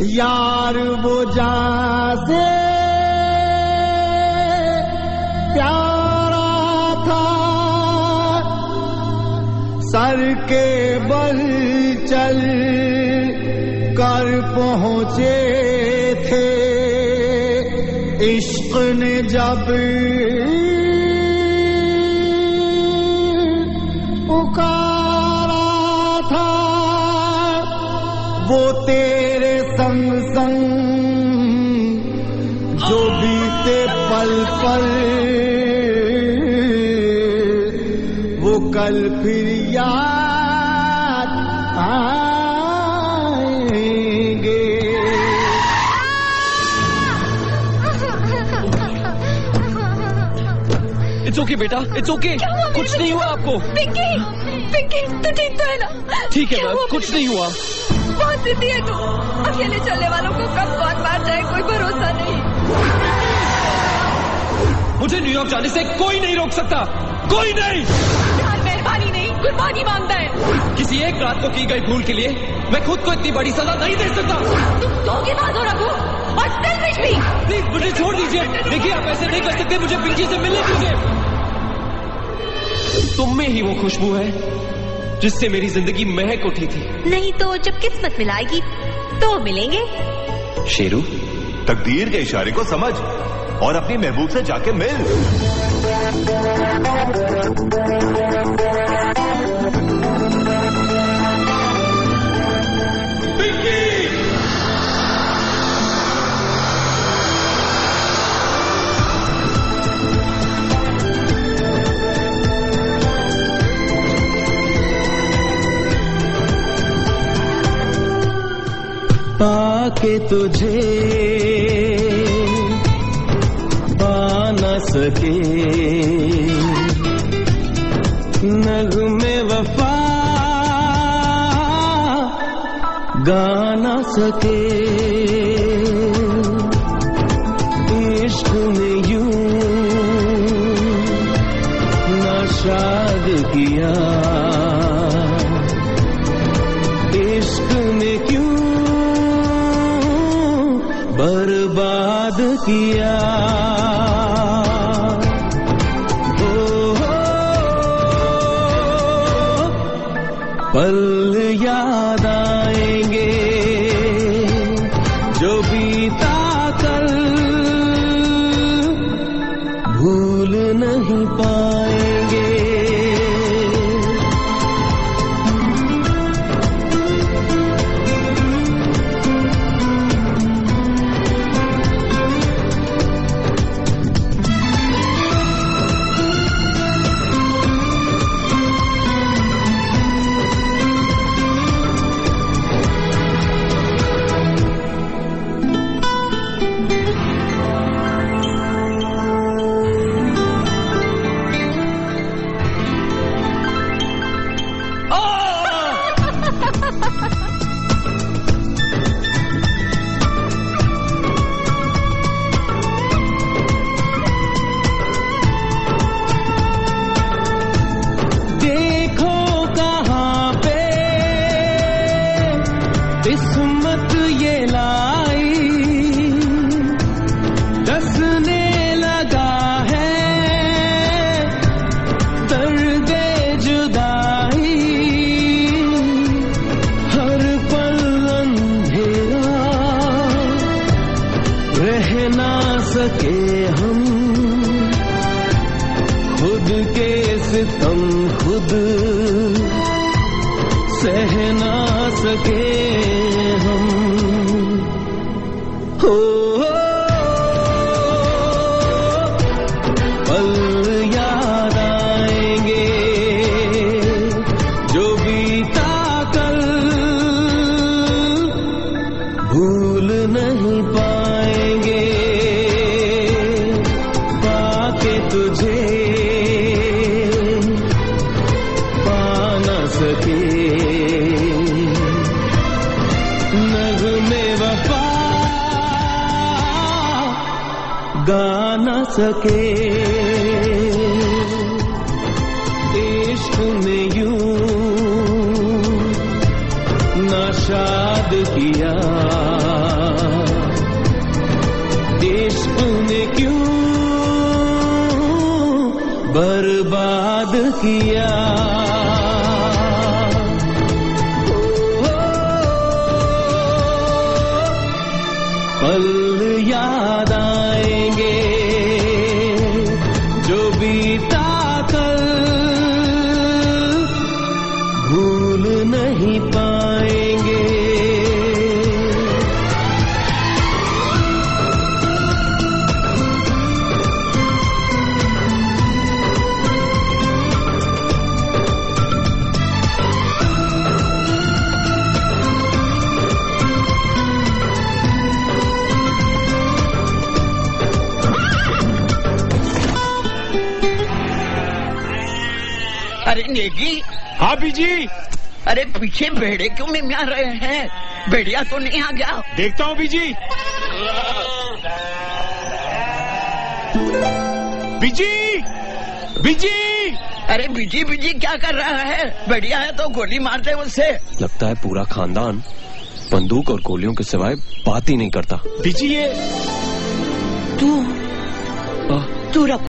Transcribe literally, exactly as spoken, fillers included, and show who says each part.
Speaker 1: यार वो जासे प्यारा था, सर के बल चल कर पहुंचे थे। इश्क ने जब पुकारा था, वो तेरे संग संग जो बीते पल पल, वो कल फिर याद आएंगे।
Speaker 2: इट्स ओके बेटा, इट्स ओके, कुछ नहीं हुआ आपको।
Speaker 3: पिंकी, पिंकी तू ठीक तो है ना?
Speaker 2: ठीक है मैम, कुछ नहीं हुआ।
Speaker 3: बहुत जिद्दी है तू, अकेले चलने वालों को कब कौन मार जाए कोई भरोसा नहीं।
Speaker 2: मुझे न्यूयॉर्क जाने से कोई नहीं रोक सकता, कोई नहीं।
Speaker 3: यार मेहरबानी नहीं, कुर्बानी मांगता है।
Speaker 2: किसी एक रात को की गई भूल के लिए मैं खुद को इतनी बड़ी सजा नहीं दे सकता।
Speaker 3: तुम धोखेबाज हो रघु, और सेल्फिश भी।
Speaker 2: प्लीज मुझे छोड़ दीजिए। देखिए आप ऐसे नहीं कर सकते, मुझे पिंकी से मिलने दीजिए। तुम में ही वो खुशबू है जिससे मेरी जिंदगी महक उठी थी।
Speaker 3: नहीं तो जब किस्मत मिलाएगी तो मिलेंगे।
Speaker 4: शेरू, तकदीर के इशारे को समझ और अपनी महबूब से जाके मिल।
Speaker 1: पाके तुझे पा न सके, नगमे वफा गा न सके। इश्क ने यूं नाशाद किया, इश्क ने क्यों बर्बाद किया। ओ हो, पल याद आएंगे जो बीता कल, भूल नहीं पाएंगे। किस्मत ये लाई, डसने लगा है दर्दे जुदाई। हर पल अंधेरा रह ना सके हम, खुद के सितम खुद सह ना सके हम। हो पल याद आएंगे जो बीता कल, भूल नहीं पाएंगे। पाके तुझे पा न सके, नगमे वफा गा न सके। इश्क ने यूं नाशाद किया, किया। पल याद आएंगे जो बीता कल, भूल नहीं पाएंगे।
Speaker 5: अरे नेगी।
Speaker 2: हाँ बीजी।
Speaker 5: अरे पीछे भेड़े क्यों मिमिया रहे हैं? भेड़िया तो नहीं आ गया?
Speaker 2: देखता हूँ बीजी। बीजी बीजी।
Speaker 5: अरे बीजी बीजी क्या कर रहा है? भेड़िया है तो गोली मार दे उससे।
Speaker 6: लगता है पूरा खानदान बंदूक और गोलियों के सिवाय बात ही नहीं करता।
Speaker 2: बीजी ये
Speaker 5: तू तू रख